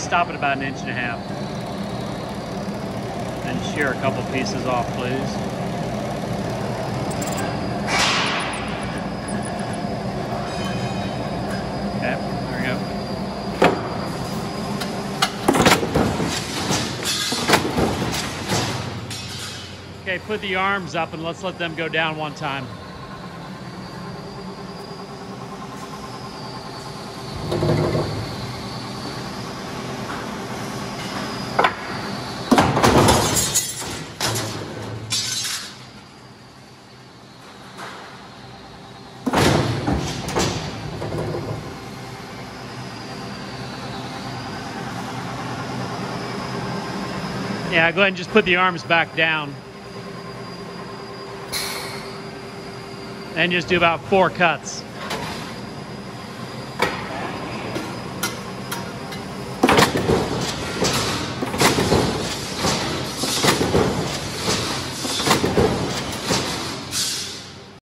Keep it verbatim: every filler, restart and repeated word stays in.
stop at about an inch and a half. And shear a couple pieces off, please. Okay, there we go. Okay, put the arms up and let's let them go down one time. Yeah, go ahead and just put the arms back down. And just do about four cuts.